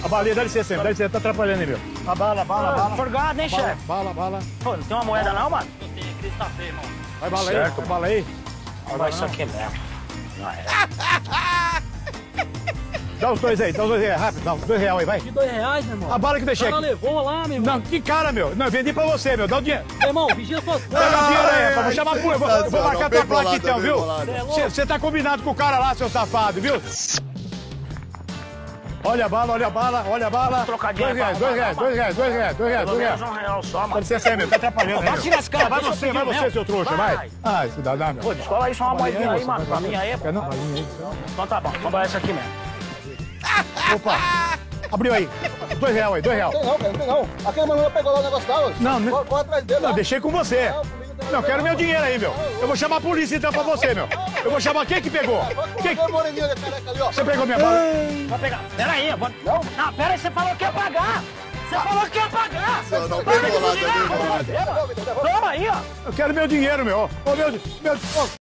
A balinha, dá licença, tá atrapalhando aí, meu. A bala. Forgado, hein, chefe? Bala. Pô, não tem uma moeda não, mano? Eu tenho, Cris tá feio, irmão. Vai bala aí, Certo. vai bala aí. Vamos isso aqui mesmo. Dá os dois aí, rápido, dá uns R$2 aí, vai. De R$2, meu irmão. A bala que eu deixei O cara aqui. levou lá, meu irmão. Não, que cara, meu. Não, eu vendi pra você, meu. Dá o dinheiro. Meu irmão, vigia suas coisas. Pega o dinheiro aí, rapaz. Vou chamar a polícia. Eu vou marcar tua bem placa bolado, então, bem viu? bolado. Você tá combinado com o cara lá, seu safado, viu? Olha a bala. Trocadinho aí, R$2, Pelo menos R$1 só, Dá mano. licença aí, meu. Tá atrapalhando aí, Vai meu. tirar esse cara, Vai deixa eu você, pedir mesmo. seu trouxa, vai. Ah, cidadão, meu. Pô, descola aí só uma moedinha aí, mano. Pra mim aí, pô. Quer não? Balinha aí. Então tá bom, vamos dar essa aqui mesmo. Opa. Abriu aí. R$2 aí, R$2. Não, cara, não tem não. Aquele maluco pegou lá o negócio da hoje. Não, Corre atrás dele. não, deixei com você. Não, eu quero meu dinheiro aí, meu. Eu vou chamar a polícia então pra você, meu. Eu vou chamar quem que pegou? Quem? Quem? Moreninho ali, careca ali, ó. Você pegou minha bala? Vai pegar. Pera aí, eu vou... Não, pera aí, você falou que ia pagar. Você falou que ia pagar. Não, Para bem de bolado, buzinar, bem bolado. Toma aí, ó. Eu quero meu dinheiro, meu. Ô, meu...